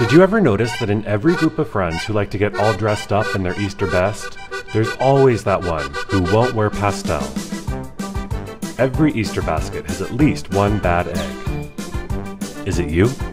Did you ever notice that in every group of friends who like to get all dressed up in their Easter best, there's always that one who won't wear pastel? Every Easter basket has at least one bad egg. Is it you?